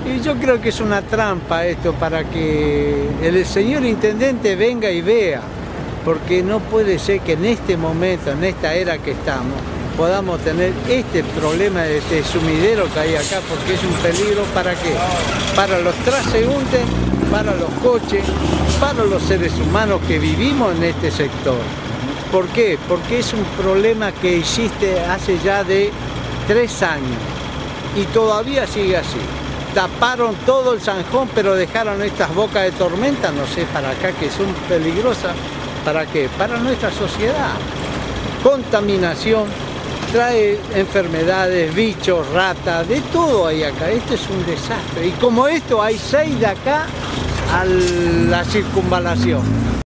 Y yo creo que es una trampa esto para que el señor intendente venga y vea, porque no puede ser que en este momento, en esta era que estamos, podamos tener este problema de este sumidero que hay acá, porque es un peligro ¿para qué? Para los transeúntes, para los coches, para los seres humanos que vivimos en este sector. ¿Por qué? Porque es un problema que existe hace ya de 3 años y todavía sigue así. Taparon todo el zanjón, pero dejaron estas bocas de tormenta, no sé para acá, que son peligrosas. ¿Para qué? Para nuestra sociedad. Contaminación, trae enfermedades, bichos, ratas, de todo hay acá. Esto es un desastre. Y como esto hay 6 de acá a la circunvalación.